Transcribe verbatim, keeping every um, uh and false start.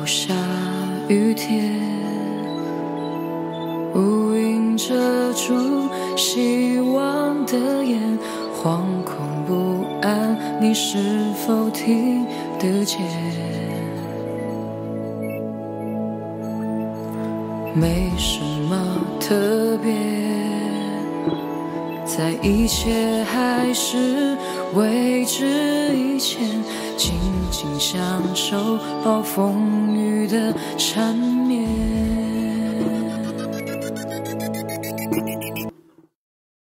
下雨天，乌云遮住希望的眼，惶恐不安，你是否听得见？没什么特别，在一切还是未知以前，静静享受暴风雨的缠绵。